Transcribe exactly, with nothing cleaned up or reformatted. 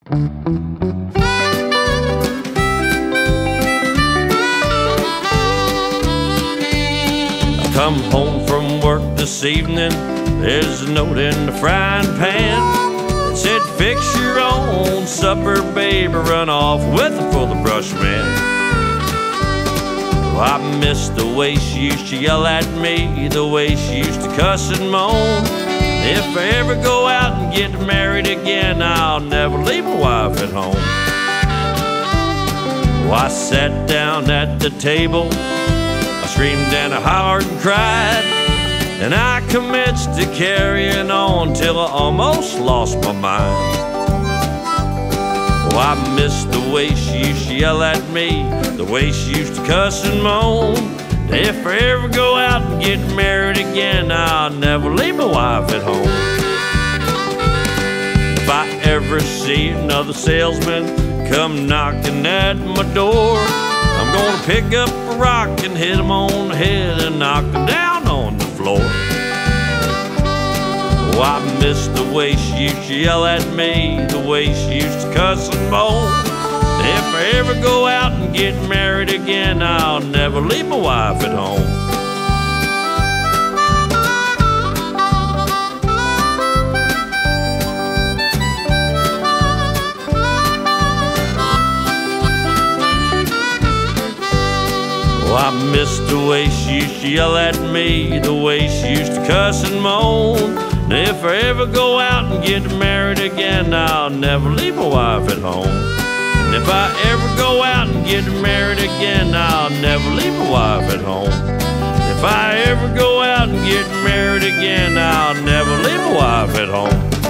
I come home from work this evening, there's a note in the frying pan. It said, fix your own supper, baby, run off with it for the brush man. Well, I miss the way she used to yell at me, the way she used to cuss and moan. If I ever go out and get married again, I'll never leave my wife at home. Well, I sat down at the table, I screamed and I hollered and cried, and I commenced to carrying on till I almost lost my mind. Oh, I miss the way she used to yell at me, the way she used to cuss and moan. If I ever go out and get married again, I'll never leave my wife at home. If I ever see another salesman come knocking at my door, I'm gonna pick up a rock and hit him on the head and knock him down on the floor. Oh, I miss the way she used to yell at me, the way she used to cuss and moan. If I ever go out and get married again, I'll never leave my wife at home. Oh, I miss the way she used to yell at me, the way she used to cuss and moan. And if I ever go out and get married again, I'll never leave my wife at home. And if I ever go out and get married again, I'll never leave my wife at home. If I ever go out and get married again, I'll never leave my wife at home.